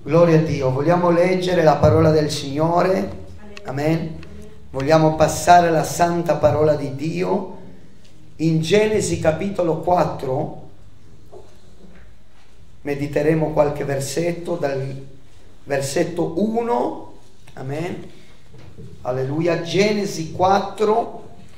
Gloria a Dio. Vogliamo leggere la parola del Signore? Amen. Vogliamo passare alla santa parola di Dio in Genesi capitolo 4. Mediteremo qualche versetto, dal versetto 1, amen, alleluia, Genesi 4,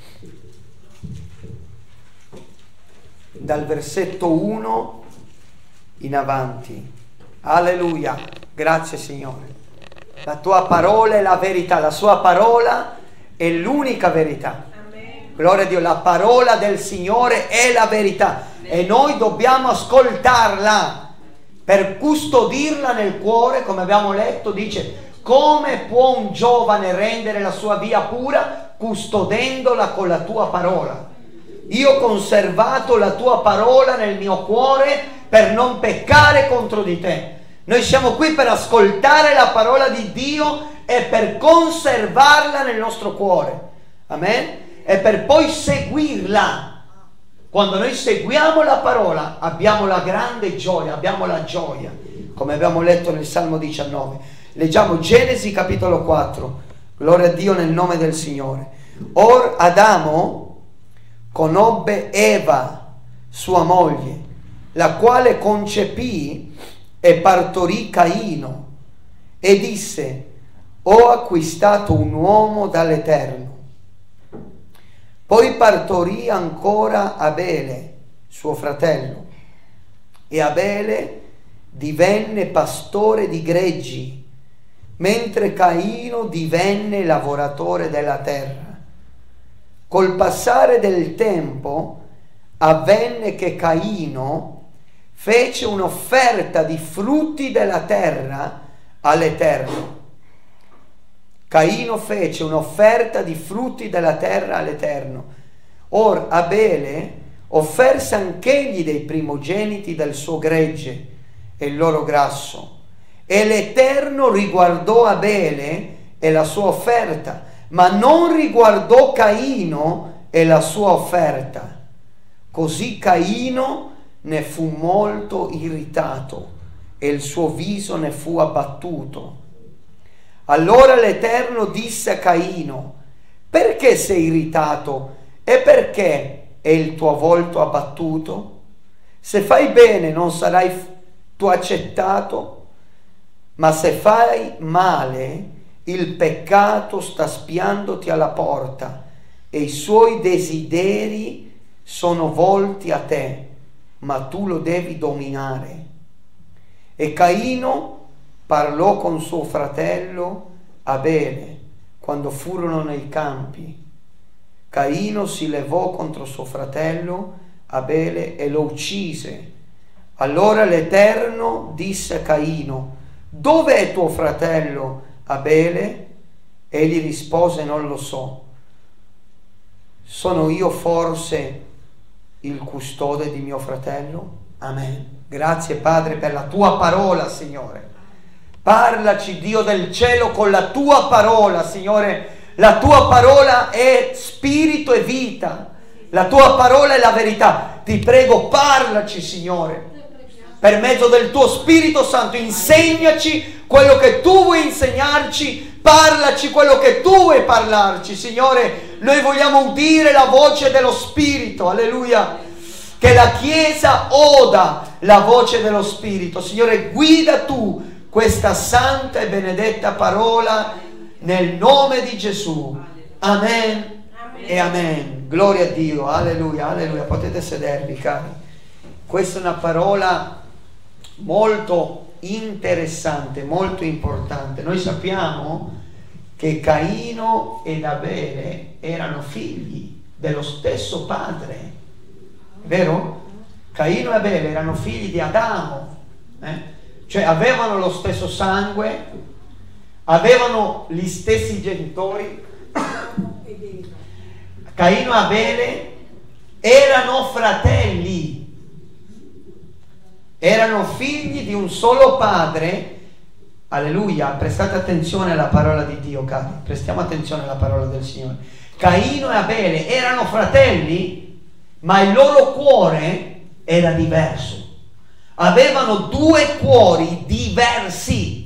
dal versetto 1 in avanti, alleluia, grazie Signore. La tua parola è la verità, la sua parola è l'unica verità. Amen. Gloria a Dio, la parola del Signore è la verità. Amen. E noi dobbiamo ascoltarla per custodirla nel cuore, come abbiamo letto, dice: come può un giovane rendere la sua via pura? Custodendola con la tua parola. Io ho conservato la tua parola nel mio cuore per non peccare contro di te. Noi siamo qui per ascoltare la parola di Dio e per conservarla nel nostro cuore. Amen? E per poi seguirla. Quando noi seguiamo la parola abbiamo la grande gioia, abbiamo la gioia, come abbiamo letto nel Salmo 19. Leggiamo Genesi capitolo 4, gloria a Dio nel nome del Signore. Or Adamo conobbe Eva, sua moglie, la quale concepì e partorì Caino, e disse: ho acquistato un uomo dall'Eterno. Poi partorì ancora Abele, suo fratello, e Abele divenne pastore di greggi, mentre Caino divenne lavoratore della terra. Col passare del tempo avvenne che Caino fece un'offerta di frutti della terra all'Eterno. Caino fece un'offerta di frutti della terra all'Eterno. Or Abele offerse anch'egli dei primogeniti del suo gregge e il loro grasso. E l'Eterno riguardò Abele e la sua offerta, ma non riguardò Caino e la sua offerta. Così Caino ne fu molto irritato e il suo viso ne fu abbattuto. Allora l'Eterno disse a Caino: perché sei irritato e perché è il tuo volto abbattuto? Se fai bene non sarai tu accettato, ma se fai male il peccato sta spiandoti alla porta e i suoi desideri sono volti a te, ma tu lo devi dominare. E Caino parlò con suo fratello Abele quando furono nei campi. Caino si levò contro suo fratello Abele e lo uccise. Allora l'Eterno disse a Caino: dove è tuo fratello Abele? Egli rispose: non lo so. Sono io forse il custode di mio fratello? Amen. Grazie Padre per la tua parola, Signore. Parlaci, Dio del cielo, con la tua parola, Signore. La tua parola è spirito e vita. La tua parola è la verità. Ti prego, parlaci, Signore. Per mezzo del tuo Spirito Santo, insegnaci quello che tu vuoi insegnarci. Parlaci quello che tu vuoi parlarci, Signore. Noi vogliamo udire la voce dello Spirito. Alleluia. Che la Chiesa oda la voce dello Spirito. Signore, guida tu questa santa e benedetta parola nel nome di Gesù. Amen, amen. E amen. Gloria a Dio. Alleluia, alleluia. Potete sedervi, cari. Questa è una parola molto interessante, molto importante. Noi sappiamo che Caino ed Abele erano figli dello stesso padre, vero? Caino e Abele erano figli di Adamo, cioè avevano lo stesso sangue, avevano gli stessi genitori. Caino e Abele erano fratelli, erano figli di un solo padre. Alleluia, prestate attenzione alla parola di Dio, cari, prestiamo attenzione alla parola del Signore. Caino e Abele erano fratelli, ma il loro cuore era diverso. Avevano due cuori diversi.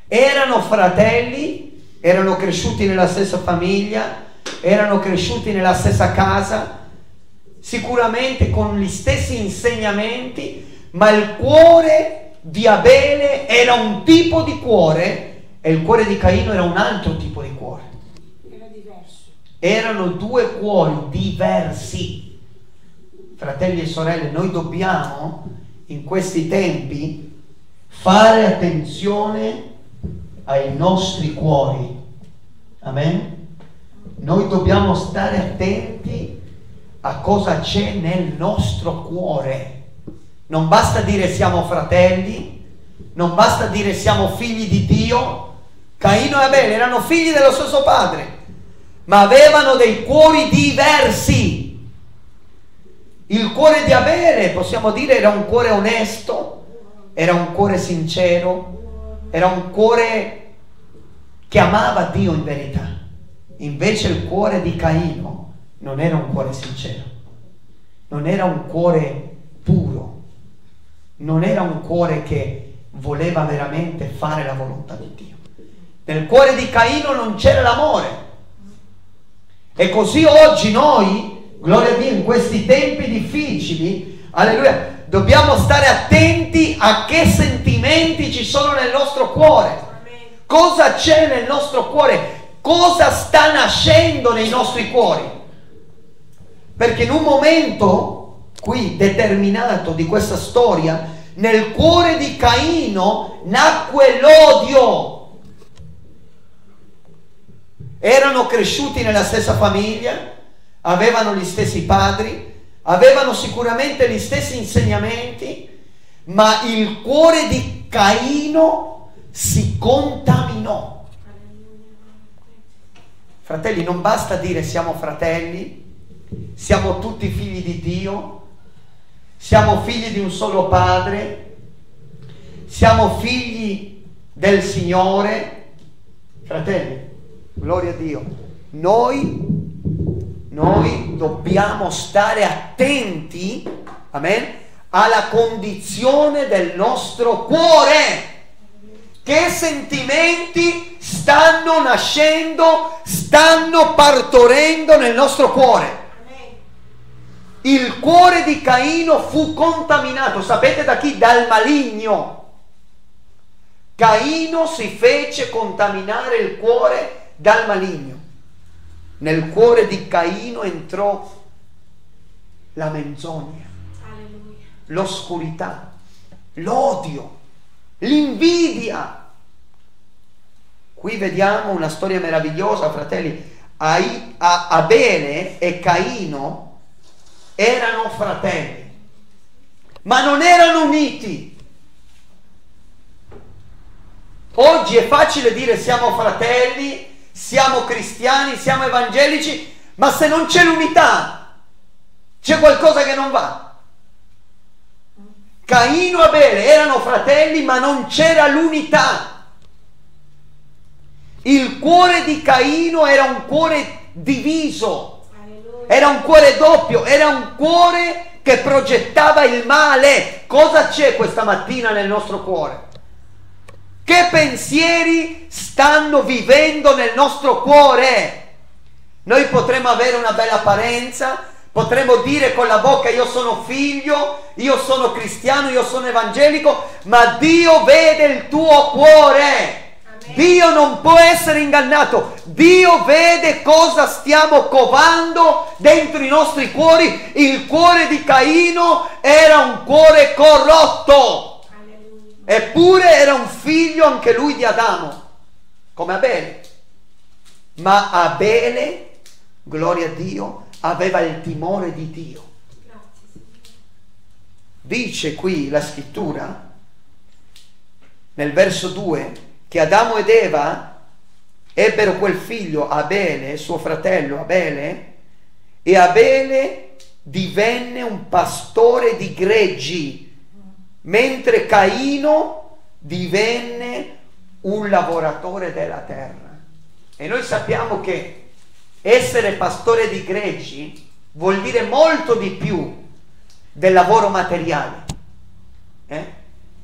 erano fratelli, erano cresciuti nella stessa famiglia, erano cresciuti nella stessa casa, sicuramente con gli stessi insegnamenti, ma il cuore di Abele era un tipo di cuore e il cuore di Caino era un altro tipo di cuore. Era diverso. Erano due cuori diversi. Fratelli e sorelle, noi dobbiamo in questi tempi fare attenzione ai nostri cuori. Amen? Noi dobbiamo stare attenti a cosa c'è nel nostro cuore. Non basta dire siamo fratelli, non basta dire siamo figli di Dio. Caino e Abele erano figli dello stesso padre, ma avevano dei cuori diversi. Il cuore di Abele, possiamo dire, era un cuore onesto, era un cuore sincero, era un cuore che amava Dio in verità. Invece il cuore di Caino non era un cuore sincero, non era un cuore puro, non era un cuore che voleva veramente fare la volontà di Dio. Nel cuore di Caino non c'era l'amore. E così oggi noi, gloria a Dio, in questi tempi difficili, alleluia, dobbiamo stare attenti a che sentimenti ci sono nel nostro cuore. Cosa c'è nel nostro cuore? Cosa sta nascendo nei nostri cuori? Perché in un momento qui determinato di questa storia, nel cuore di Caino nacque l'odio. Erano cresciuti nella stessa famiglia, avevano gli stessi padri, avevano sicuramente gli stessi insegnamenti, ma il cuore di Caino si contaminò. Fratelli, non basta dire siamo fratelli, siamo tutti figli di Dio, siamo figli di un solo Padre, siamo figli del Signore. Fratelli, gloria a Dio, noi dobbiamo stare attenti, amen, alla condizione del nostro cuore. Che sentimenti stanno nascendo, stanno partorendo nel nostro cuore? Il cuore di Caino fu contaminato, sapete da chi? Dal maligno. Caino si fece contaminare il cuore dal maligno. Nel cuore di Caino entrò la menzogna, l'oscurità, l'odio, l'invidia. Qui vediamo una storia meravigliosa, fratelli. Abele e Caino erano fratelli, ma non erano uniti. Oggi è facile dire siamo fratelli, siamo cristiani, siamo evangelici, ma se non c'è l'unità, c'è qualcosa che non va. Caino e Abele erano fratelli, ma non c'era l'unità. Il cuore di Caino era un cuore diviso, era un cuore doppio, era un cuore che progettava il male. Cosa c'è questa mattina nel nostro cuore? Che pensieri stanno vivendo nel nostro cuore? Noi potremmo avere una bella apparenza, potremmo dire con la bocca io sono figlio, io sono cristiano, io sono evangelico, ma Dio vede il tuo cuore. Dio non può essere ingannato. Dio vede cosa stiamo covando dentro i nostri cuori. Il cuore di Caino era un cuore corrotto. Eppure era un figlio anche lui di Adamo, come Abele. Ma Abele, gloria a Dio, aveva il timore di Dio. Dice qui la scrittura, nel verso 2, che Adamo ed Eva ebbero quel figlio Abele, suo fratello Abele, e Abele divenne un pastore di greggi, mentre Caino divenne un lavoratore della terra. E noi sappiamo che essere pastore di greggi vuol dire molto di più del lavoro materiale.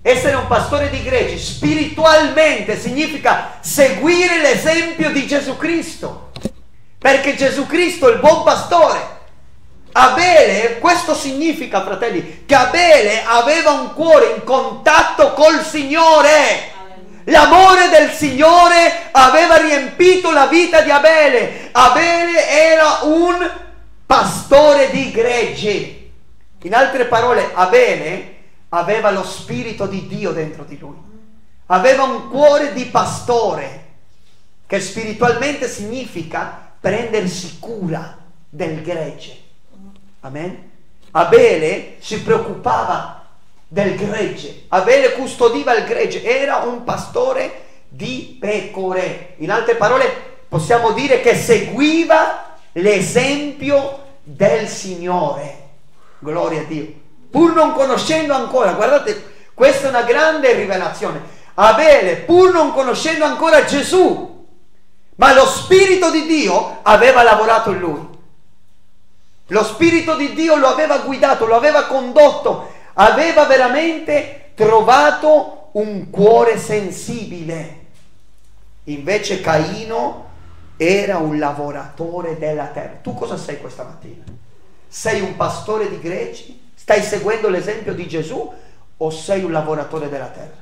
Essere un pastore di greggi spiritualmente significa seguire l'esempio di Gesù Cristo, perché Gesù Cristo è il buon pastore. Abele, questo significa, fratelli, che Abele aveva un cuore in contatto col Signore. L'amore del Signore aveva riempito la vita di Abele. Abele era un pastore di greggi. In altre parole, Abele aveva lo spirito di Dio dentro di lui. Aveva un cuore di pastore, che spiritualmente significa prendersi cura del gregge. Amen. Abele si preoccupava del gregge. Abele custodiva il gregge. Era un pastore di pecore. In altre parole, possiamo dire che seguiva l'esempio del Signore. Gloria a Dio. Pur non conoscendo ancora, guardate, questa è una grande rivelazione. Abele, pur non conoscendo ancora Gesù, ma lo Spirito di Dio aveva lavorato in lui. Lo Spirito di Dio lo aveva guidato, lo aveva condotto, aveva veramente trovato un cuore sensibile. Invece Caino era un lavoratore della terra. Tu cosa sei questa mattina? Sei un pastore di greggi? Stai seguendo l'esempio di Gesù o sei un lavoratore della terra?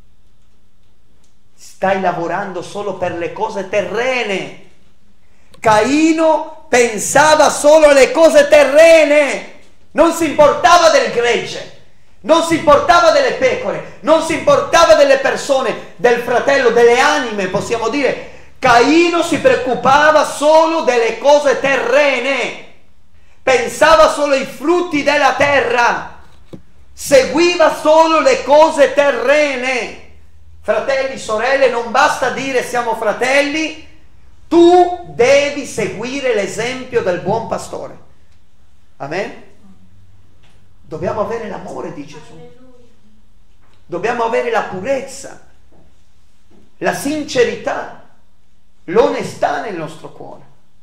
Stai lavorando solo per le cose terrene. Caino pensava solo alle cose terrene, non si importava del gregge, non si importava delle pecore, non si importava delle persone, del fratello, delle anime, possiamo dire. Caino si preoccupava solo delle cose terrene, pensava solo ai frutti della terra, seguiva solo le cose terrene. Fratelli, sorelle, non basta dire siamo fratelli. Tu devi seguire l'esempio del buon pastore. Amen? Dobbiamo avere l'amore di Gesù. Dobbiamo avere la purezza, la sincerità, l'onestà nel nostro cuore.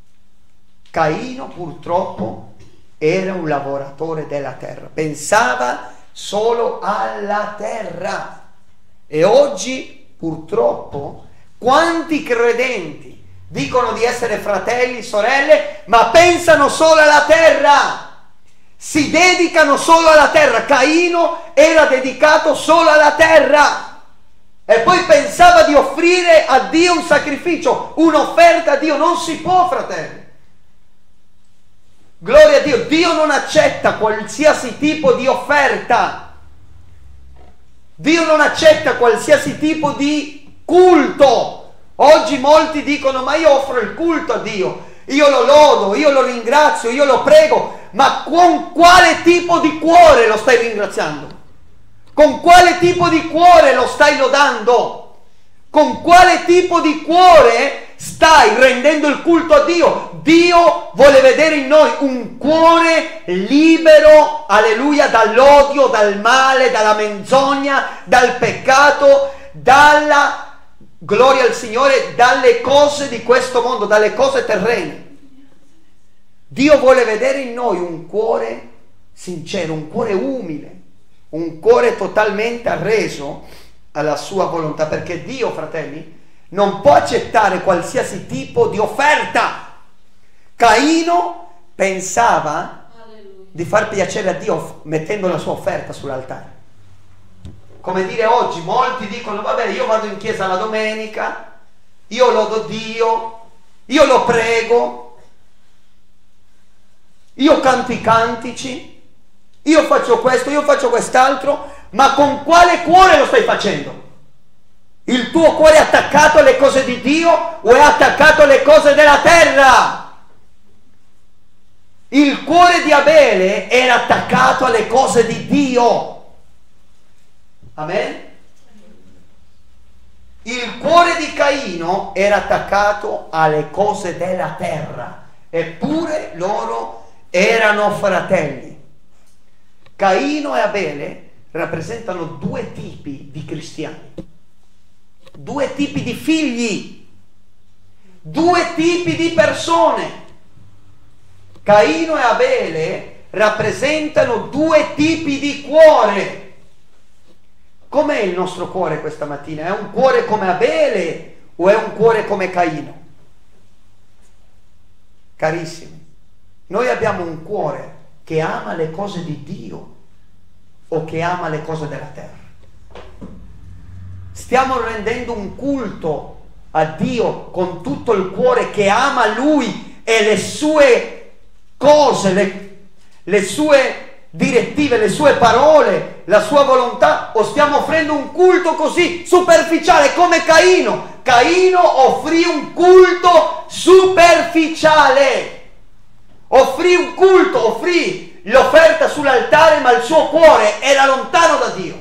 Caino purtroppo era un lavoratore della terra. Pensava solo alla terra. E oggi purtroppo quanti credenti dicono di essere fratelli, sorelle, ma pensano solo alla terra, si dedicano solo alla terra. Caino era dedicato solo alla terra e poi pensava di offrire a Dio un sacrificio, un'offerta a Dio. Non si può, fratelli. Gloria a Dio. Dio non accetta qualsiasi tipo di offerta. Dio non accetta qualsiasi tipo di culto. Oggi molti dicono: ma io offro il culto a Dio, io lo lodo, io lo ringrazio, io lo prego. Ma con quale tipo di cuore lo stai ringraziando? Con quale tipo di cuore lo stai lodando? Con quale tipo di cuore stai rendendo il culto a Dio? Dio vuole vedere in noi un cuore libero, alleluia, dall'odio, dal male, dalla menzogna, dal peccato, dalla, gloria al Signore, dalle cose di questo mondo, dalle cose terrene. Dio vuole vedere in noi un cuore sincero, un cuore umile, un cuore totalmente arreso alla sua volontà, perché Dio, fratelli, non può accettare qualsiasi tipo di offerta. Caino pensava di far piacere a Dio mettendo la sua offerta sull'altare. Come dire, oggi molti dicono: vabbè, io vado in chiesa la domenica, io lodo Dio, io lo prego, io canto i cantici, io faccio questo, io faccio quest'altro. Ma con quale cuore lo stai facendo? Il tuo cuore è attaccato alle cose di Dio o è attaccato alle cose della terra? Il cuore di Abele era attaccato alle cose di Dio. Amen? Il cuore di Caino era attaccato alle cose della terra, eppure loro erano fratelli. Caino e Abele rappresentano due tipi di cristiani, due tipi di figli, due tipi di persone. Caino e Abele rappresentano due tipi di cuore. Com'è il nostro cuore questa mattina? È un cuore come Abele o è un cuore come Caino? Carissimi, noi abbiamo un cuore che ama le cose di Dio o che ama le cose della terra. Stiamo rendendo un culto a Dio con tutto il cuore che ama Lui e le sue cose, le sue direttive, le sue parole, la sua volontà, o stiamo offrendo un culto così superficiale come Caino? Caino offrì un culto superficiale, offrì un culto, offrì l'offerta sull'altare, ma il suo cuore era lontano da Dio.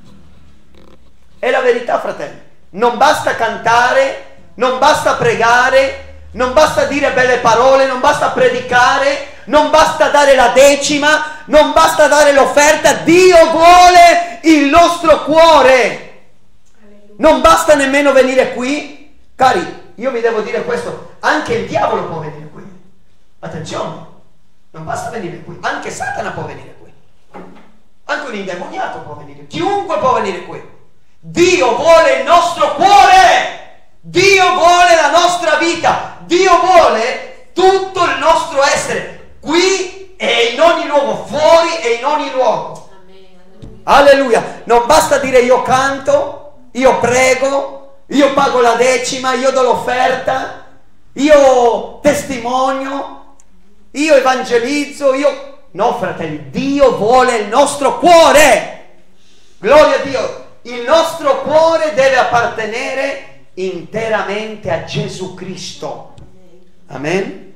È la verità, fratelli. Non basta cantare, non basta pregare, non basta dire belle parole, non basta predicare, non basta dare la decima, non basta dare l'offerta. Dio vuole il nostro cuore. Non basta nemmeno venire qui. Cari, io vi devo dire questo, anche il diavolo può venire qui. Attenzione, non basta venire qui, anche Satana può venire qui, anche un indemoniato può venire, chiunque può venire qui. Dio vuole il nostro cuore, Dio vuole la nostra vita, Dio vuole tutto il nostro essere, qui e in ogni luogo, fuori e in ogni luogo. Alleluia. Non basta dire io canto, io prego, io pago la decima, io do l'offerta, io testimonio, io evangelizzo, io... No, fratelli, Dio vuole il nostro cuore. Gloria a Dio. Il nostro cuore deve appartenere interamente a Gesù Cristo. Amen?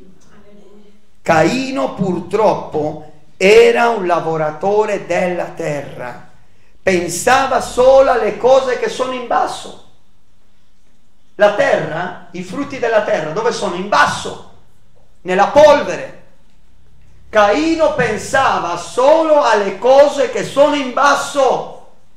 Caino purtroppo era un lavoratore della terra. Pensava solo alle cose che sono in basso. La terra, i frutti della terra, dove sono? In basso, nella polvere. Caino pensava solo alle cose che sono in basso.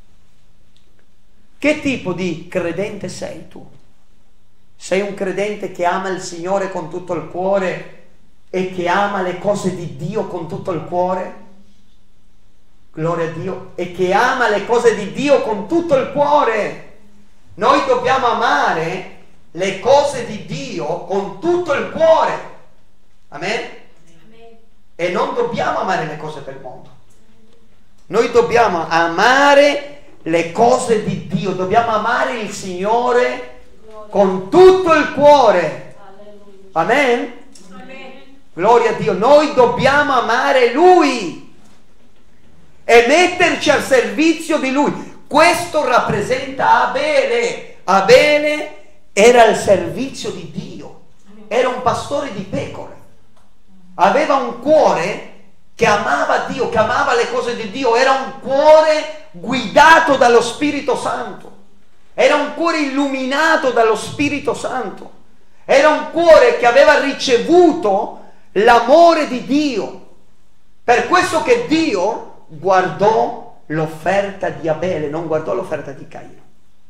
Che tipo di credente sei tu? Sei un credente che ama il Signore con tutto il cuore e che ama le cose di Dio con tutto il cuore? Gloria a Dio. E che ama le cose di Dio con tutto il cuore. Noi dobbiamo amare le cose di Dio con tutto il cuore. Amen? E non dobbiamo amare le cose del mondo. Noi dobbiamo amare le cose di Dio, dobbiamo amare il Signore con tutto il cuore. Amen? Gloria a Dio. Noi dobbiamo amare Lui e metterci al servizio di Lui. Questo rappresenta Abele. Abele era al servizio di Dio, era un pastore di pecore, aveva un cuore che amava Dio, che amava le cose di Dio, era un cuore guidato dallo Spirito Santo, era un cuore illuminato dallo Spirito Santo, era un cuore che aveva ricevuto l'amore di Dio. Per questo che Dio guardò l'offerta di Abele, non guardò l'offerta di Caino.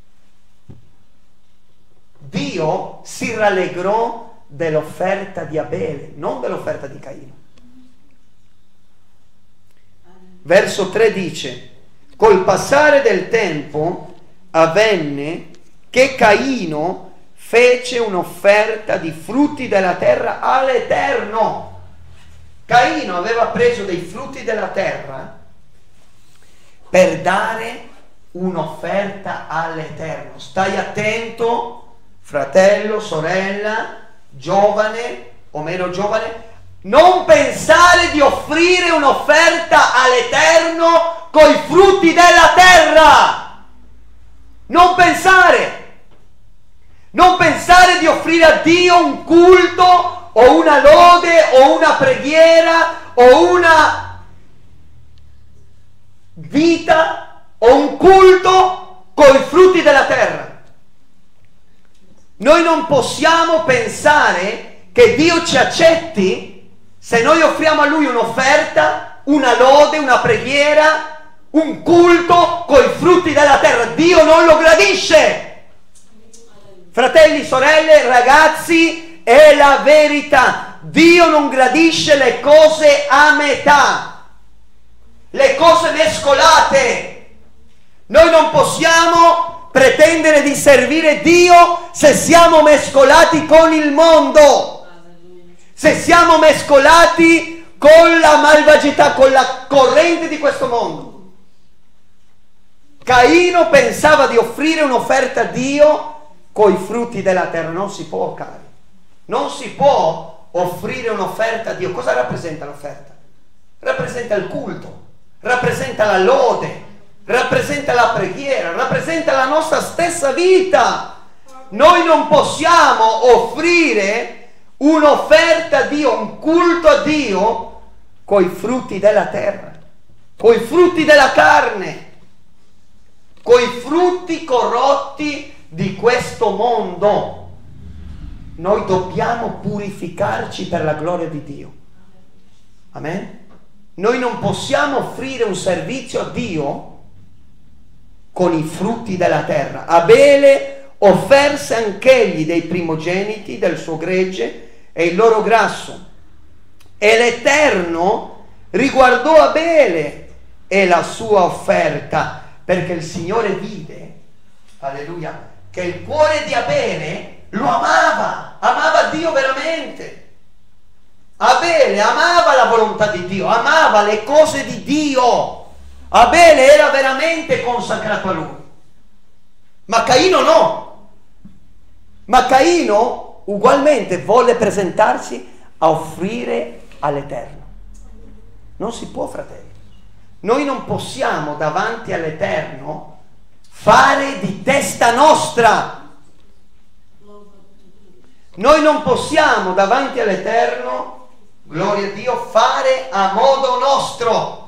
Dio si rallegrò dell'offerta di Abele, non dell'offerta di Caino. Verso 3 dice: col passare del tempo avvenne che Caino fece un'offerta di frutti della terra all'Eterno. Caino aveva preso dei frutti della terra per dare un'offerta all'Eterno. Stai attento, fratello, sorella, giovane o meno giovane, non pensare di offrire un'offerta all'Eterno coi frutti della terra. Non pensare di offrire a Dio un culto o una lode o una preghiera o una vita o un culto coi frutti della terra. Noi non possiamo pensare che Dio ci accetti se noi offriamo a Lui un'offerta, una lode, una preghiera, un culto coi frutti della terra. Dio non lo gradisce. Fratelli, sorelle, ragazzi, è la verità. Dio non gradisce le cose a metà, le cose mescolate. Noi non pretendere di servire Dio se siamo mescolati con il mondo, se siamo mescolati con la malvagità, con la corrente di questo mondo. Caino pensava di offrire un'offerta a Dio coi frutti della terra. Non si può, cari. Non si può offrire un'offerta a Dio. Cosa rappresenta l'offerta? Rappresenta il culto, rappresenta la lode, rappresenta la preghiera, rappresenta la nostra stessa vita. Noi non possiamo offrire un'offerta a Dio, un culto a Dio coi frutti della terra, coi frutti della carne, coi frutti corrotti di questo mondo. Noi dobbiamo purificarci per la gloria di Dio. Amen? Noi non possiamo offrire un servizio a Dio con i frutti della terra. Abele offerse anch'egli dei primogeniti del suo gregge e il loro grasso, e l'Eterno riguardò Abele e la sua offerta, perché il Signore vide, alleluia, che il cuore di Abele lo amava Dio veramente. Abele amava la volontà di Dio, amava le cose di Dio. Abele era veramente consacrato a lui, ma Caino no. Ma Caino ugualmente volle presentarsi a offrire all'Eterno. Non si può, fratelli. Noi non possiamo davanti all'Eterno fare di testa nostra. Noi non possiamo davanti all'Eterno, gloria a Dio, fare a modo nostro.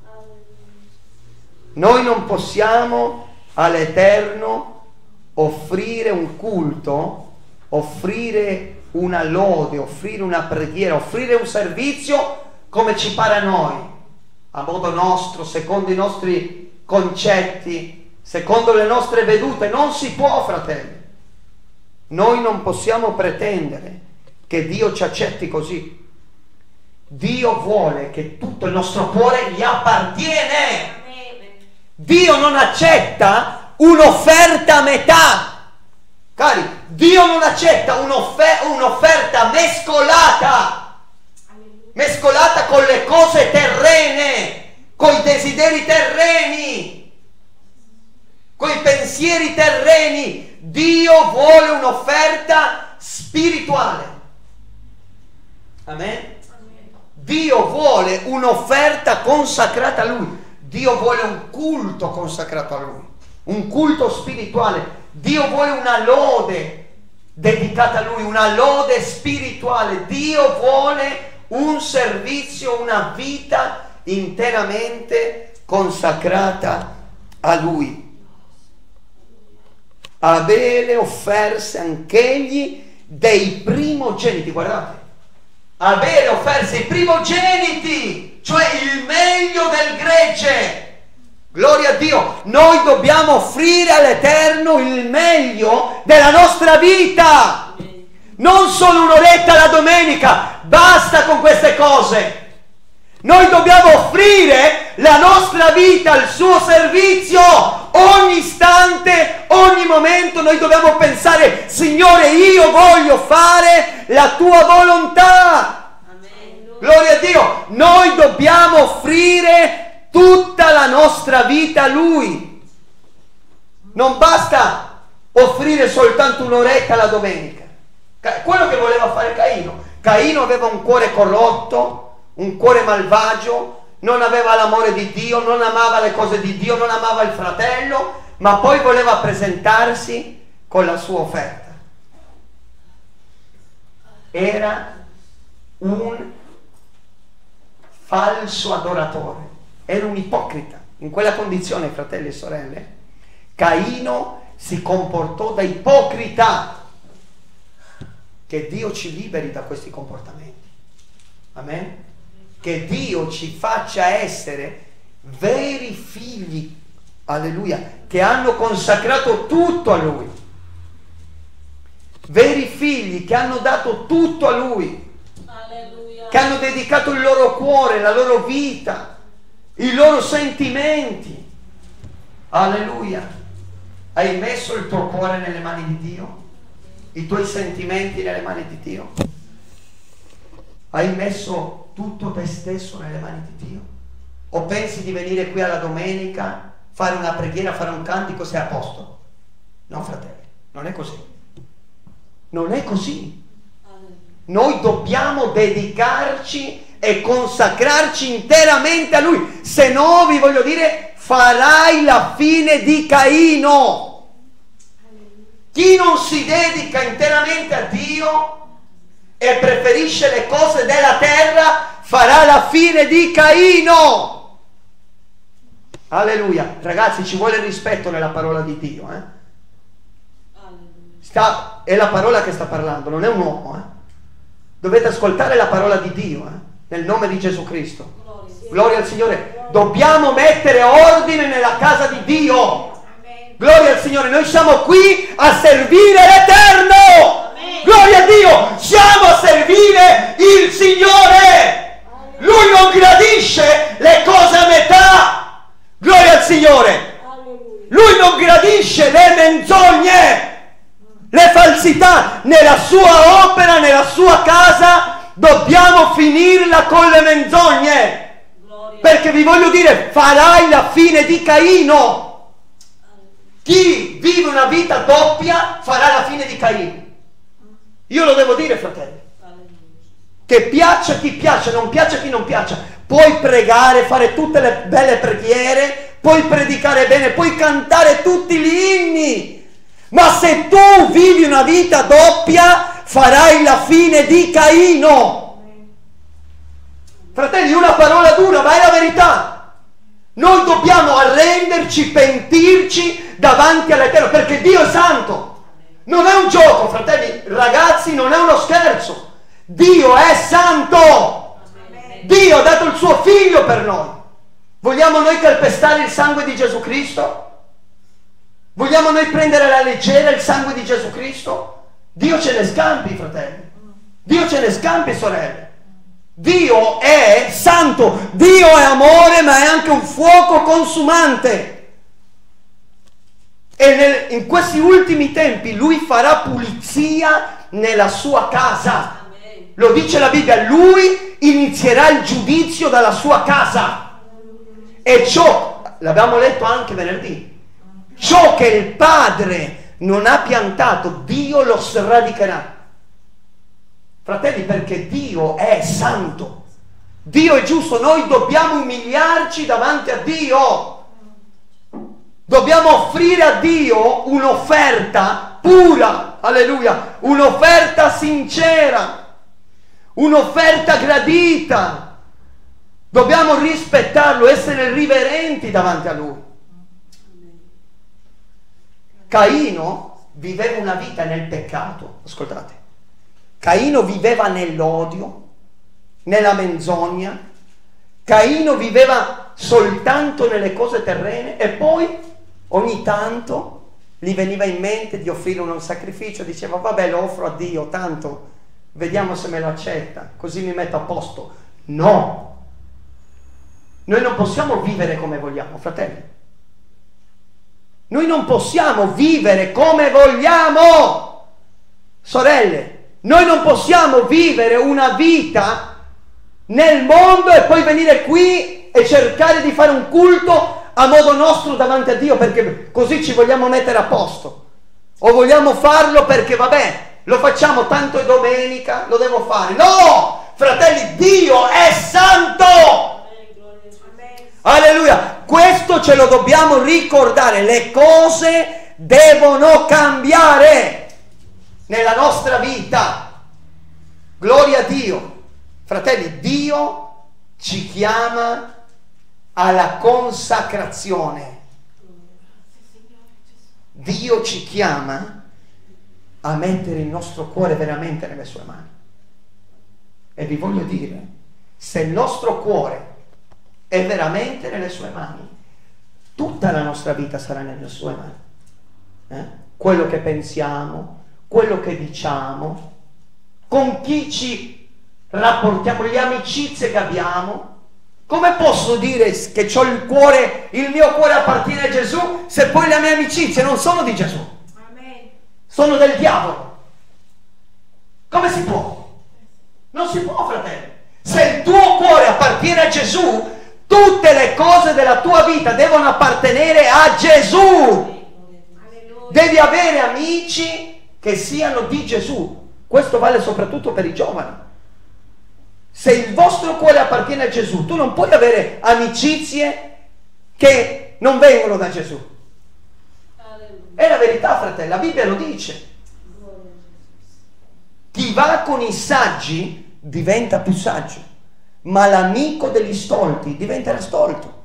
Noi non possiamo all'Eterno offrire un culto, offrire una lode, offrire una preghiera, offrire un servizio come ci pare a noi, a modo nostro, secondo i nostri concetti, secondo le nostre vedute. Non si può, fratelli. Noi non possiamo pretendere che Dio ci accetti così. Dio vuole che tutto il nostro cuore gli appartiene. Dio non accetta un'offerta a metà. Cari, Dio non accetta un'offerta mescolata con le cose terrene, con i desideri terreni, con i pensieri terreni. Dio vuole un'offerta spirituale. Amen? Dio vuole un'offerta consacrata a Lui. Dio vuole un culto consacrato a Lui, un culto spirituale. Dio vuole una lode dedicata a Lui, una lode spirituale. Dio vuole un servizio, una vita interamente consacrata a Lui. Abele offerse anch'egli dei primogeniti. Guardate, Abele offerse i primogeniti, cioè il meglio del gregge. Gloria a Dio. Noi dobbiamo offrire all'Eterno il meglio della nostra vita, non solo un'oretta la domenica. Basta con queste cose. Noi dobbiamo offrire la nostra vita al suo servizio. Ogni istante, ogni momento noi dobbiamo pensare: Signore, io voglio fare la tua volontà. Amen. Gloria a Dio. Noi dobbiamo offrire tutta la nostra vita a Lui. Non basta offrire soltanto un'oretta la domenica. Quello che voleva fare Caino. Caino aveva un cuore corrotto, un cuore malvagio, non aveva l'amore di Dio, non amava le cose di Dio, non amava il fratello, ma poi voleva presentarsi con la sua offerta. Era un falso adoratore, era un ipocrita. In quella condizione, fratelli e sorelle, Caino si comportò da ipocrita. Che Dio ci liberi da questi comportamenti. Amen? Che Dio ci faccia essere veri figli, alleluia, che hanno consacrato tutto a Lui, veri figli che hanno dato tutto a Lui, alleluia, che hanno dedicato il loro cuore, la loro vita, i loro sentimenti, alleluia. Hai messo il tuo cuore nelle mani di Dio? I tuoi sentimenti nelle mani di Dio? Hai messo tutto te stesso nelle mani di Dio? O pensi di venire qui alla domenica, fare una preghiera, fare un cantico, sei a posto? No, fratelli, non è così. Non è così. Noi dobbiamo dedicarci e consacrarci interamente a Lui, se no, vi voglio dire, farai la fine di Caino. Chi non si dedica interamente a Dio e preferisce le cose della terra farà la fine di Caino. Alleluia. Ragazzi, ci vuole rispetto nella parola di Dio, è la parola che sta parlando, non è un uomo, Dovete ascoltare la parola di Dio, nel nome di Gesù Cristo. Gloria al Signore. Dobbiamo mettere ordine nella casa di Dio. Gloria al Signore. Noi siamo qui a servire l'Eterno. Gloria a Dio. Siamo a servire il Signore. Lui non gradisce le cose a metà. Gloria al Signore. Lui non gradisce le menzogne, le falsità. Nella sua opera, nella sua casa dobbiamo finirla con le menzogne. Perché vi voglio dire, farai la fine di Caino. Chi vive una vita doppia farà la fine di Caino. Io lo devo dire, fratelli. Che piaccia a chi piace, non piace a chi non piace. Puoi pregare, fare tutte le belle preghiere, puoi predicare bene, puoi cantare tutti gli inni. Ma se tu vivi una vita doppia, farai la fine di Caino. Fratelli, una parola dura, ma è la verità. Noi dobbiamo arrenderci, pentirci davanti all'Eterno, perché Dio è santo. Non è un gioco, fratelli, ragazzi, non è uno scherzo. Dio è santo. Dio ha dato il suo figlio per noi. Vogliamo noi calpestare il sangue di Gesù Cristo? Vogliamo noi prendere alla leggera il sangue di Gesù Cristo? Dio ce ne scampi, fratelli. Dio ce ne scampi, sorelle. Dio è santo, Dio è amore, ma è anche un fuoco consumante. E in questi ultimi tempi Lui farà pulizia nella sua casa. Lo dice la Bibbia, Lui inizierà il giudizio dalla sua casa. E ciò, l'abbiamo letto anche venerdì, ciò che il Padre non ha piantato, Dio lo sradicherà. Fratelli, perché Dio è santo, Dio è giusto, noi dobbiamo umiliarci davanti a Dio, dobbiamo offrire a Dio un'offerta pura, alleluia, un'offerta sincera, un'offerta gradita, dobbiamo rispettarlo, essere riverenti davanti a Lui. Caino viveva una vita nel peccato, ascoltate. Caino viveva nell'odio, nella menzogna. Caino viveva soltanto nelle cose terrene e poi ogni tanto gli veniva in mente di offrire un sacrificio, diceva vabbè, lo offro a Dio, tanto vediamo se me lo accetta, così mi metto a posto. No! Noi non possiamo vivere come vogliamo, fratelli. Noi non possiamo vivere come vogliamo, sorelle. Noi non possiamo vivere una vita nel mondo e poi venire qui e cercare di fare un culto a modo nostro davanti a Dio, perché così ci vogliamo mettere a posto. O vogliamo farlo perché vabbè, lo facciamo tanto è domenica, lo devo fare. No! Fratelli, Dio è santo! Alleluia! Questo ce lo dobbiamo ricordare. Le cose devono cambiare nella nostra vita. Gloria a Dio. Fratelli, Dio ci chiama alla consacrazione. Dio ci chiama a mettere il nostro cuore veramente nelle sue mani. E vi voglio dire, se il nostro cuore è veramente nelle sue mani, tutta la nostra vita sarà nelle sue mani. Quello che pensiamo, quello che diciamo, con chi ci rapportiamo, le amicizie che abbiamo, Come posso dire che ho il cuore, il mio cuore appartiene a Gesù, se poi le mie amicizie non sono di Gesù? Amen. Sono del diavolo. Come si può? Non si può, fratello. Se il tuo cuore appartiene a Gesù, tutte le cose della tua vita devono appartenere a Gesù. Devi avere amici che siano di Gesù. Questo vale soprattutto per i giovani. Se il vostro cuore appartiene a Gesù, tu non puoi avere amicizie che non vengono da Gesù. È la verità, fratello, la Bibbia lo dice. Chi va con i saggi diventa più saggio, ma l'amico degli stolti diventerà stolto.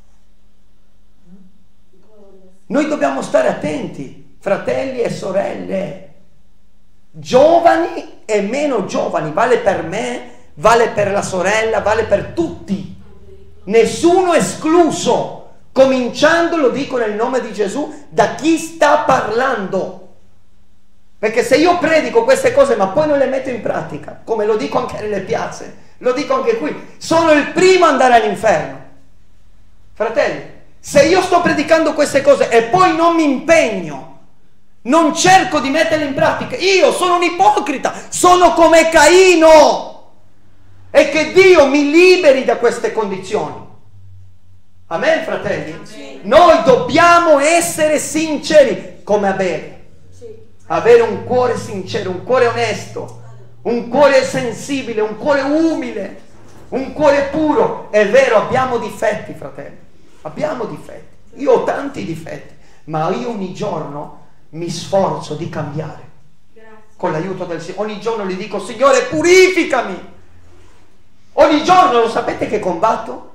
Noi dobbiamo stare attenti, fratelli e sorelle, giovani e meno giovani, vale per me, vale per la sorella, vale per tutti, nessuno escluso, cominciando, lo dico nel nome di Gesù, da chi sta parlando. Perché se io predico queste cose ma poi non le metto in pratica, come lo dico anche nelle piazze, lo dico anche qui, sono il primo ad andare all'inferno. Fratelli, se io sto predicando queste cose e poi non mi impegno, non cerco di metterle in pratica, io sono un ipocrita, sono come Caino. E che Dio mi liberi da queste condizioni. Amen, fratelli? Amen. Noi dobbiamo essere sinceri come Abele. Avere un cuore sincero, un cuore onesto, un cuore sensibile, un cuore umile, un cuore puro. È vero, abbiamo difetti, fratelli. Abbiamo difetti. Io ho tanti difetti, ma io ogni giorno mi sforzo di cambiare. Con l'aiuto del Signore. Ogni giorno gli dico: Signore, purificami. Ogni giorno, lo sapete che combatto?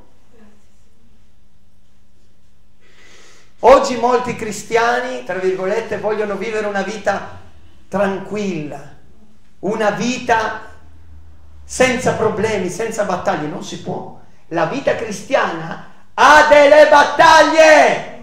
Oggi molti cristiani, tra virgolette, vogliono vivere una vita tranquilla, una vita senza problemi, senza battaglie. Non si può. La vita cristiana ha delle battaglie.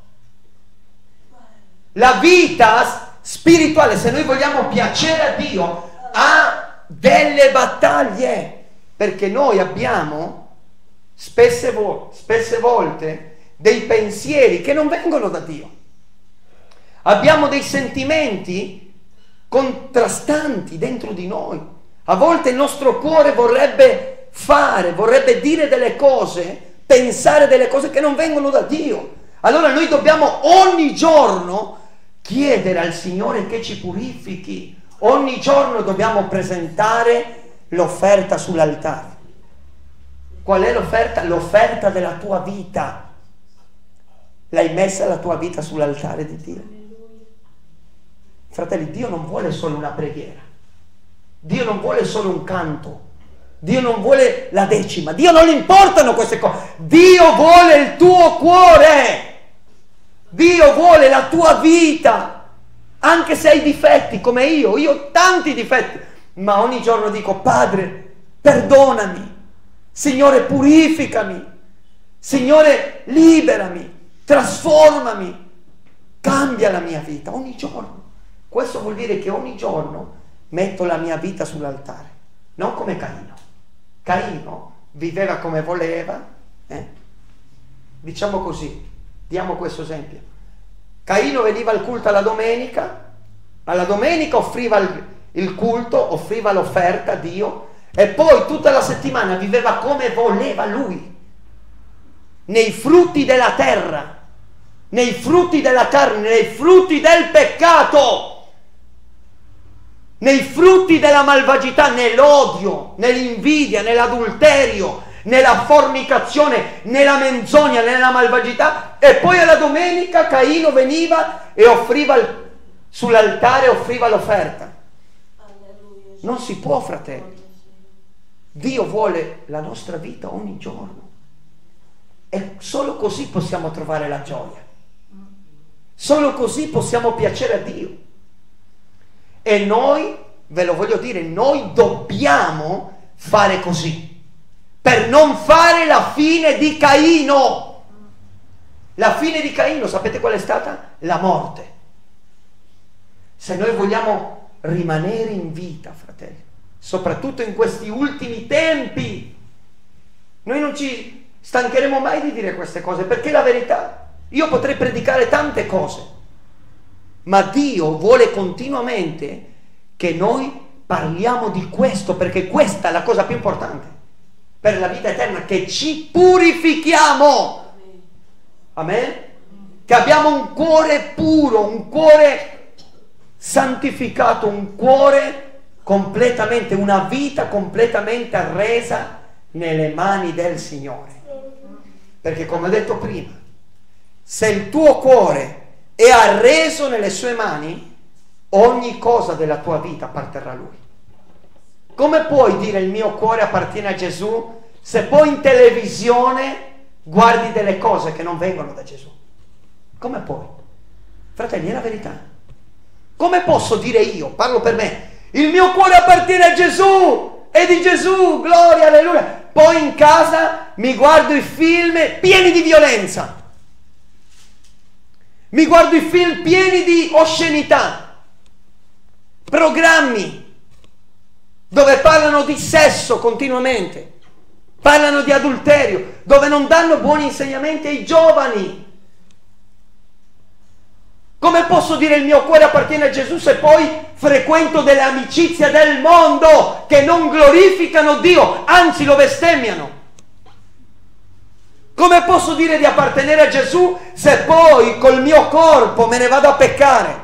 La vita spirituale, se noi vogliamo piacere a Dio, ha delle battaglie. Perché noi abbiamo spesse volte dei pensieri che non vengono da Dio. Abbiamo dei sentimenti contrastanti dentro di noi. A volte il nostro cuore vorrebbe fare, vorrebbe dire delle cose, pensare delle cose che non vengono da Dio. Allora noi dobbiamo ogni giorno chiedere al Signore che ci purifichi. Ogni giorno dobbiamo presentare l'offerta sull'altare. Qual è l'offerta? L'offerta della tua vita. L'hai messa la tua vita sull'altare di Dio? Fratelli, Dio non vuole solo una preghiera, Dio non vuole solo un canto, Dio non vuole la decima, Dio non gli importano queste cose. Dio vuole il tuo cuore, Dio vuole la tua vita, anche se hai difetti come io ho tanti difetti. Ma ogni giorno dico: Padre, perdonami, Signore, purificami, Signore, liberami, trasformami, cambia la mia vita ogni giorno. Questo vuol dire che ogni giorno metto la mia vita sull'altare, non come Caino. Caino viveva come voleva, diciamo così, diamo questo esempio. Caino veniva al culto alla domenica offriva il culto, offriva l'offerta a Dio, e poi tutta la settimana viveva come voleva lui, nei frutti della terra, nei frutti della carne, nei frutti del peccato, nei frutti della malvagità, nell'odio, nell'invidia, nell'adulterio, nella fornicazione, nella menzogna, nella malvagità. E poi alla domenica Caino veniva e offriva sull'altare, offriva l'offerta. Non si può, fratelli. Dio vuole la nostra vita ogni giorno, e solo così possiamo trovare la gioia, solo così possiamo piacere a Dio. E noi, ve lo voglio dire, noi dobbiamo fare così per non fare la fine di Caino. La fine di Caino, sapete qual è stata? La morte. Se noi vogliamo rimanere in vita, fratelli, soprattutto in questi ultimi tempi, Noi non ci stancheremo mai di dire queste cose, perché è la verità. Io potrei predicare tante cose, ma Dio vuole continuamente che noi parliamo di questo, perché questa è la cosa più importante per la vita eterna, che ci purifichiamo. Amen? Che abbiamo un cuore puro, un cuore santificato, un cuore completamente, una vita completamente arresa nelle mani del Signore. Perché come ho detto prima, se il tuo cuore è arreso nelle sue mani, ogni cosa della tua vita apparterrà a Lui. Come puoi dire il mio cuore appartiene a Gesù se poi in televisione guardi delle cose che non vengono da Gesù? Come puoi? Fratelli, è la verità. Come posso dire io, parlo per me, il mio cuore appartiene a Gesù, è di Gesù, gloria, alleluia. Poi in casa mi guardo i film pieni di violenza, mi guardo i film pieni di oscenità, programmi dove parlano di sesso continuamente, parlano di adulterio, dove non danno buoni insegnamenti ai giovani. Come posso dire il mio cuore appartiene a Gesù se poi frequento delle amicizie del mondo che non glorificano Dio, anzi lo bestemmiano? Come posso dire di appartenere a Gesù se poi col mio corpo me ne vado a peccare?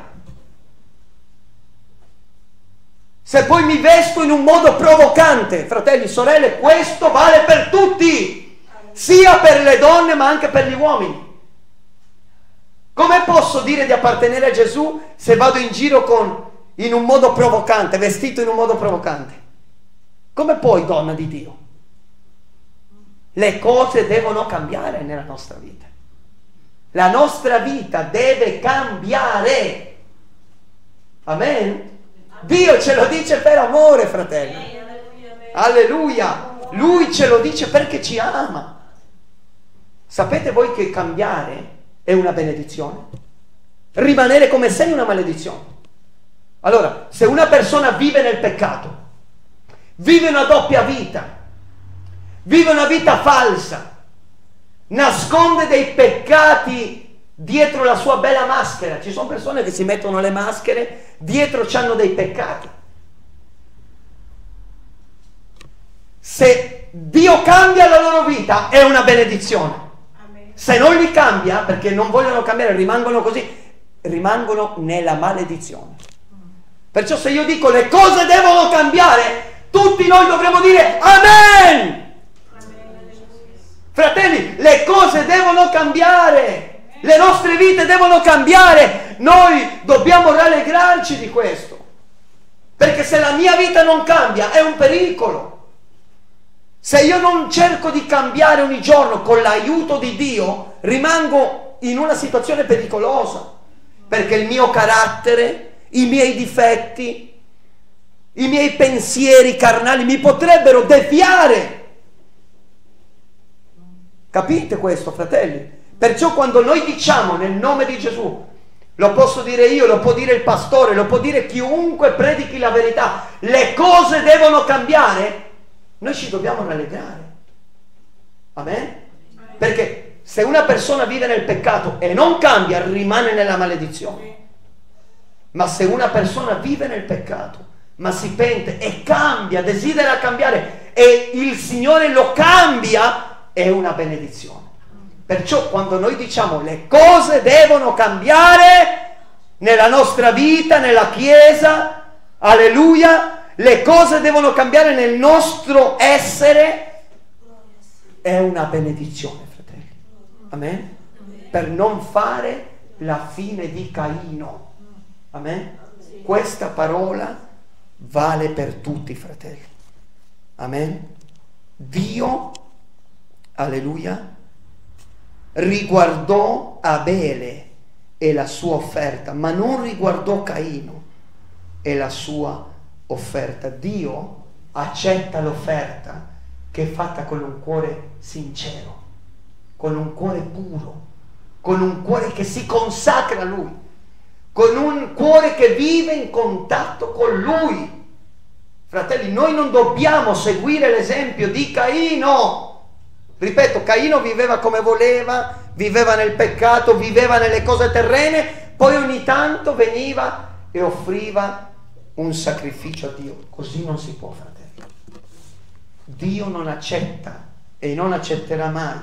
Se poi mi vesto in un modo provocante? Fratelli, sorelle, questo vale per tutti, sia per le donne ma anche per gli uomini. Come posso dire di appartenere a Gesù se vado in giro in un modo provocante, vestito in un modo provocante? Come puoi, donna di Dio? Le cose devono cambiare nella nostra vita. La nostra vita deve cambiare. Amen? Dio ce lo dice per amore, fratello. Alleluia. Lui ce lo dice perché ci ama. Sapete voi che cambiare è una benedizione? Rimanere come sei è una maledizione. Allora, se una persona vive nel peccato, vive una doppia vita, vive una vita falsa, nasconde dei peccati dietro la sua bella maschera. Ci sono persone che si mettono le maschere, dietro c'hanno dei peccati. Se Dio cambia la loro vita è una benedizione. Se non li cambia, perché non vogliono cambiare, rimangono così, rimangono nella maledizione. Perciò se io dico le cose devono cambiare, tutti noi dovremmo dire Amen. Fratelli, le cose devono cambiare, le nostre vite devono cambiare, noi dobbiamo rallegrarci di questo, perché se la mia vita non cambia è un pericolo. Se io non cerco di cambiare ogni giorno con l'aiuto di Dio, rimango in una situazione pericolosa, perché il mio carattere, i miei difetti, i miei pensieri carnali mi potrebbero deviare. Capite questo, fratelli? Perciò quando noi diciamo nel nome di Gesù, lo posso dire io, lo può dire il pastore, lo può dire chiunque predichi la verità, le cose devono cambiare, noi ci dobbiamo rallegrare. Amen? Perché se una persona vive nel peccato e non cambia, rimane nella maledizione. Ma se una persona vive nel peccato, ma si pente e cambia, desidera cambiare e il Signore lo cambia, è una benedizione. Perciò quando noi diciamo le cose devono cambiare nella nostra vita, nella Chiesa, alleluia, le cose devono cambiare nel nostro essere, è una benedizione, fratelli. Amen? Per non fare la fine di Caino. Amen? Questa parola vale per tutti, fratelli. Amen? Dio, alleluia, riguardò Abele e la sua offerta, ma non riguardò Caino e la sua offerta. Dio accetta l'offerta che è fatta con un cuore sincero, con un cuore puro, con un cuore che si consacra a Lui, con un cuore che vive in contatto con Lui. Fratelli, noi non dobbiamo seguire l'esempio di Caino. Ripeto, Caino viveva come voleva, viveva nel peccato, viveva nelle cose terrene, poi ogni tanto veniva e offriva un sacrificio a Dio. Così non si può, fratelli. Dio non accetta e non accetterà mai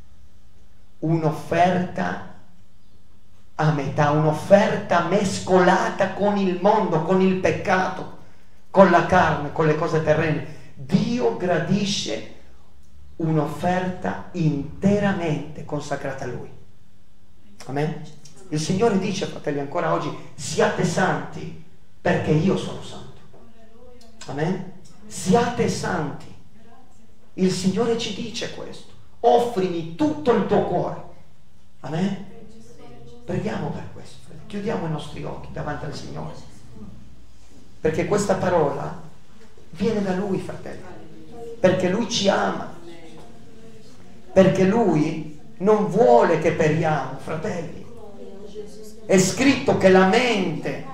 un'offerta a metà, un'offerta mescolata con il mondo, con il peccato, con la carne, con le cose terrene. Dio gradisce un'offerta interamente consacrata a Lui. Amen? Il Signore dice, fratelli, ancora oggi: siate santi perché io sono santo. Amen? Siate santi. Il Signore ci dice questo: offrimi tutto il tuo cuore. Amen? Preghiamo per questo, chiudiamo i nostri occhi davanti al Signore, perché questa parola viene da Lui, fratelli, perché Lui ci ama, perché Lui non vuole che periamo, fratelli. È scritto che la mente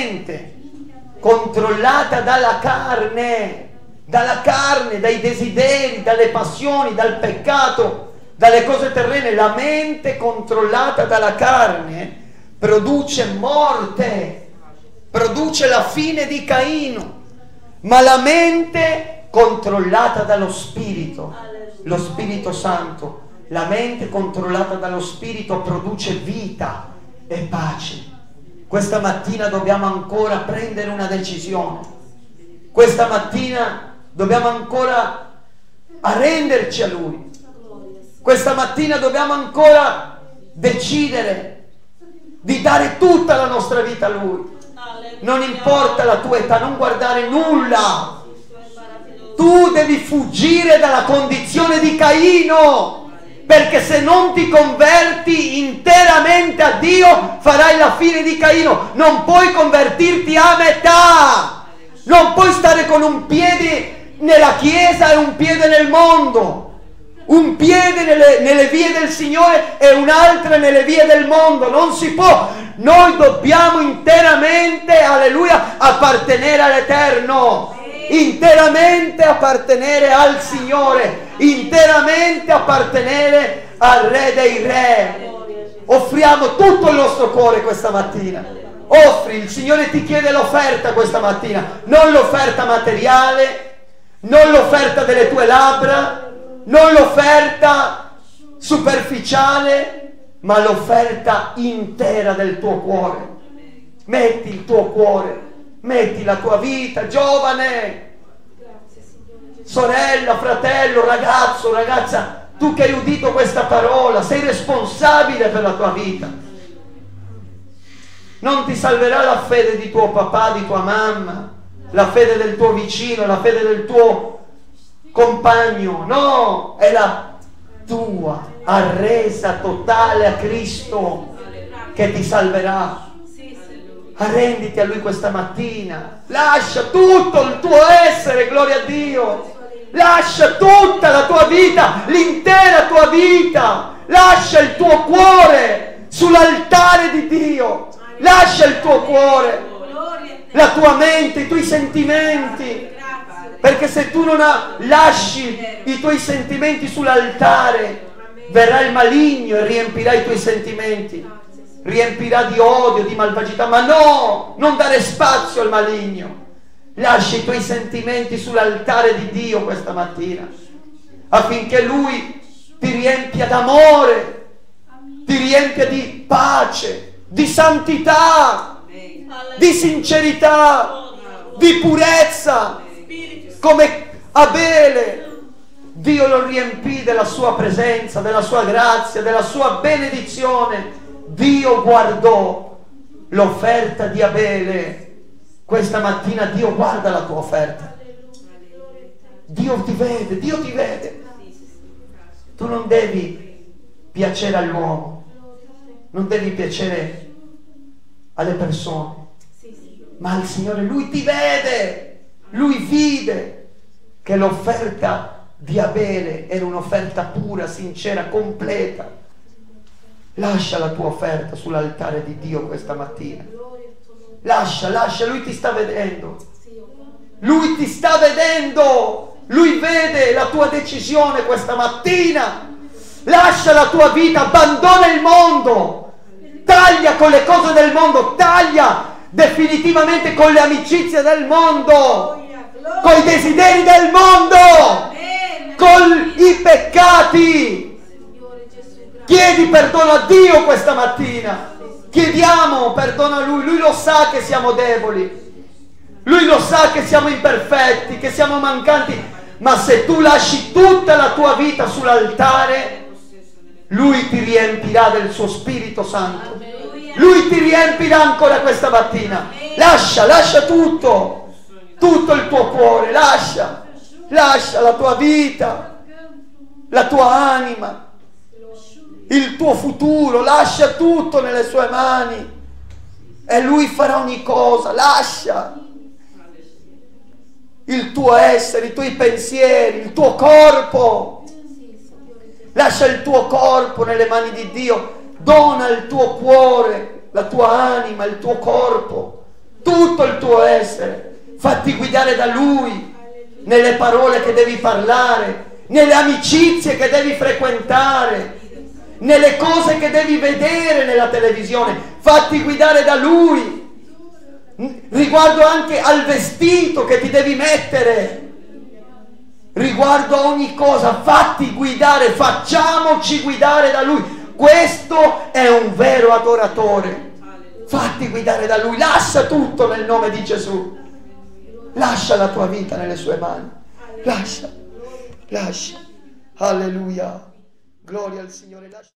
controllata dalla carne, dai desideri, dalle passioni, dal peccato, dalle cose terrene, la mente controllata dalla carne produce morte, produce la fine di Caino. Ma la mente controllata dallo Spirito, lo Spirito Santo, la mente controllata dallo Spirito produce vita e pace. Questa mattina dobbiamo ancora prendere una decisione. Questa mattina dobbiamo ancora arrenderci a Lui. Questa mattina dobbiamo ancora decidere di dare tutta la nostra vita a Lui. Non importa la tua età, non guardare nulla. Tu devi fuggire dalla condizione di Caino, perché se non ti converti interamente a Dio farai la fine di Caino. Non puoi convertirti a metà. Non puoi stare con un piede nella chiesa e un piede nel mondo. Un piede nelle vie del Signore e un altro nelle vie del mondo. Non si può. Noi dobbiamo interamente, alleluia, appartenere all'Eterno, interamente appartenere al Signore, interamente appartenere al Re dei Re. Offriamo tutto il nostro cuore questa mattina. Offri, il Signore ti chiede l'offerta questa mattina, non l'offerta materiale, non l'offerta delle tue labbra, non l'offerta superficiale, ma l'offerta intera del tuo cuore. Metti il tuo cuore, metti la tua vita, giovane, sorella, fratello, ragazzo, ragazza, tu che hai udito questa parola, sei responsabile per la tua vita. Non ti salverà la fede di tuo papà, di tua mamma, la fede del tuo vicino, la fede del tuo compagno, no, è la tua arresa totale a Cristo che ti salverà. Arrenditi a Lui questa mattina, lascia tutto il tuo essere, gloria a Dio, lascia tutta la tua vita, l'intera tua vita, lascia il tuo cuore sull'altare di Dio, lascia il tuo cuore, la tua mente, i tuoi sentimenti. Perché se tu non lasci i tuoi sentimenti sull'altare, verrà il maligno e riempirà i tuoi sentimenti, riempirà di odio, di malvagità. Ma no, non dare spazio al maligno. Lascia i tuoi sentimenti sull'altare di Dio questa mattina, affinché Lui ti riempia d'amore, ti riempia di pace, di santità, di sincerità, di purezza. Come Abele, Dio lo riempì della sua presenza, della sua grazia, della sua benedizione. Dio guardò l'offerta di Abele. Questa mattina Dio guarda la tua offerta. Dio ti vede, Dio ti vede. Tu non devi piacere all'uomo, non devi piacere alle persone, ma al Signore. Lui ti vede. Lui vide che l'offerta di Abele era un'offerta pura, sincera, completa. Lascia la tua offerta sull'altare di Dio questa mattina. Lascia, Lui ti sta vedendo. Lui ti sta vedendo. Lui vede la tua decisione questa mattina. Lascia la tua vita, abbandona il mondo, taglia con le cose del mondo, taglia definitivamente con le amicizie del mondo, con i desideri del mondo, con i peccati. Chiedi perdono a Dio questa mattina. Chiediamo perdono a Lui. Lui lo sa che siamo deboli, Lui lo sa che siamo imperfetti, che siamo mancanti, ma se tu lasci tutta la tua vita sull'altare, Lui ti riempirà del suo Spirito Santo. Lui ti riempirà ancora questa mattina. Lascia tutto il tuo cuore, lascia la tua vita, la tua anima, il tuo futuro, lascia tutto nelle sue mani e Lui farà ogni cosa. Lascia il tuo essere, i tuoi pensieri, il tuo corpo. Lascia il tuo corpo nelle mani di Dio. Dona il tuo cuore, la tua anima, il tuo corpo, tutto il tuo essere. Fatti guidare da Lui nelle parole che devi parlare, nelle amicizie che devi frequentare, nelle cose che devi vedere nella televisione. Fatti guidare da Lui. Riguardo anche al vestito che ti devi mettere, riguardo a ogni cosa, fatti guidare, facciamoci guidare da Lui. Questo è un vero adoratore. Fatti guidare da Lui, lascia tutto nel nome di Gesù. Lascia la tua vita nelle sue mani. Lascia. Alleluia. Gloria al Signore. Lascia.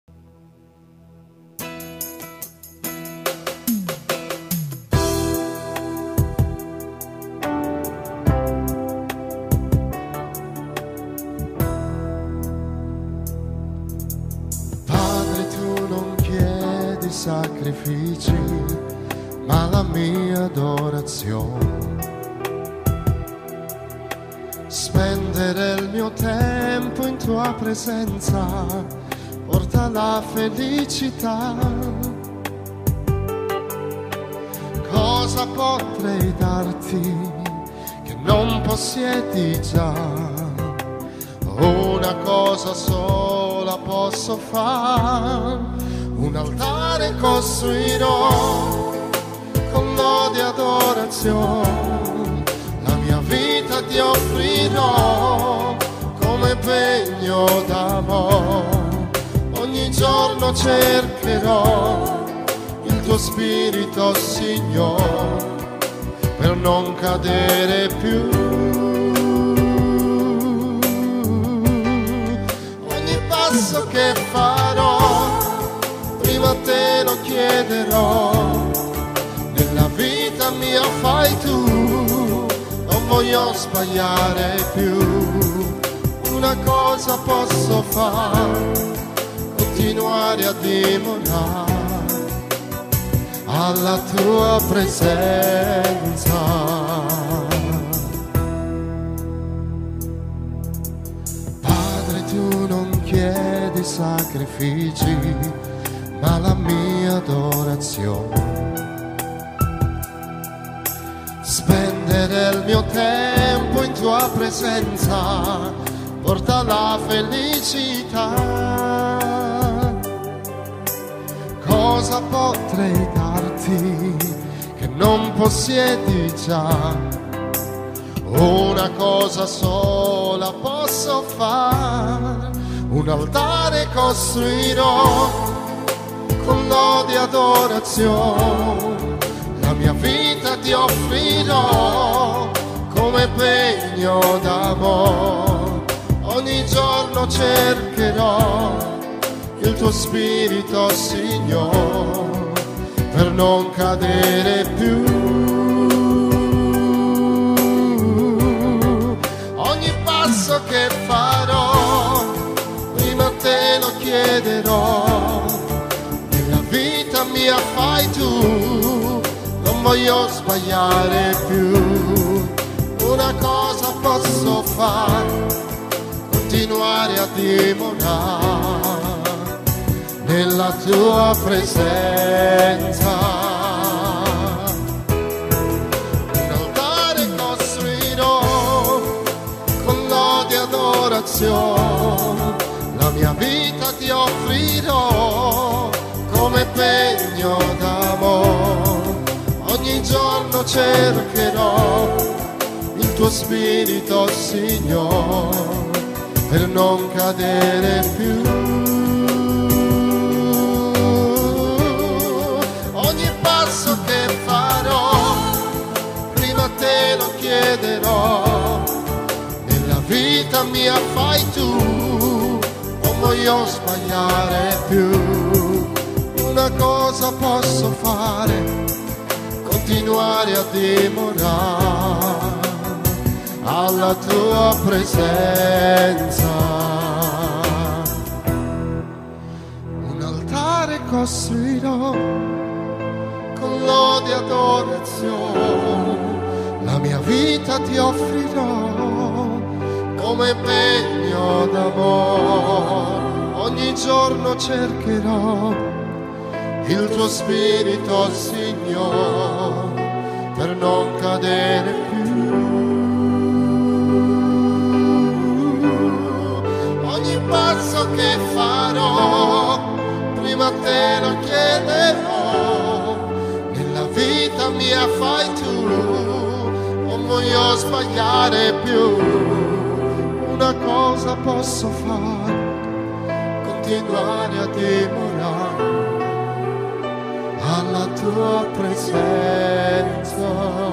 Sacrifici, ma la mia adorazione, spendere il mio tempo in tua presenza porta la felicità. Cosa potrei darti che non possiedi già? Una cosa sola posso fare, un altare costruirò con lode e adorazione, la mia vita ti offrirò come pegno d'amore. Ogni giorno cercherò il tuo spirito, Signore, per non cadere più. Ogni passo che farò prima te lo chiederò, nella vita mia fai tu, non voglio sbagliare più. Una cosa posso fare, continuare a dimorare alla tua presenza. Padre, tu non chiedi sacrifici, ma la mia adorazione, spendere il mio tempo in tua presenza porta la felicità. Cosa potrei darti che non possiedi già? Una cosa sola posso fare, un altare costruirò con lode e adorazione, la mia vita ti offrirò come pegno d'amore. Ogni giorno cercherò il tuo spirito, Signore, per non cadere più. Ogni passo che farò, prima te lo chiederò, vita mia fai tu, non voglio sbagliare più. Una cosa posso fare, continuare a dimorare nella tua presenza. Un altare costruirò con adorazione, la mia vita ti offrirò come pegno d'amore. Ogni giorno cercherò il tuo spirito, Signore, per non cadere più. Ogni passo che farò, prima te lo chiederò. Nella vita mia fai tu, non voglio sbagliare più. Una cosa posso fare, continuare a dimorare alla tua presenza. Un altare costruirò con lode e adorazione, la mia vita ti offrirò come pegno d'amore. Ogni giorno cercherò il tuo spirito, Signore, per non cadere più. Ogni passo che farò, prima te lo chiederò. Nella vita mia fai tu, non voglio sbagliare più. Una cosa posso fare, continuare a dimorare alla tua presenza.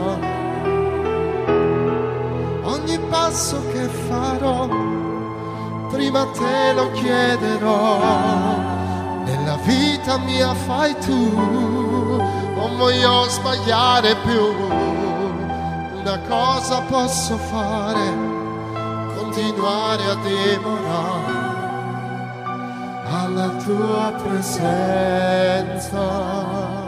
Ogni passo che farò, prima te lo chiederò. Nella vita mia fai tu, non voglio sbagliare più. Una cosa posso fare, continuare a dimorare alla tua presenza.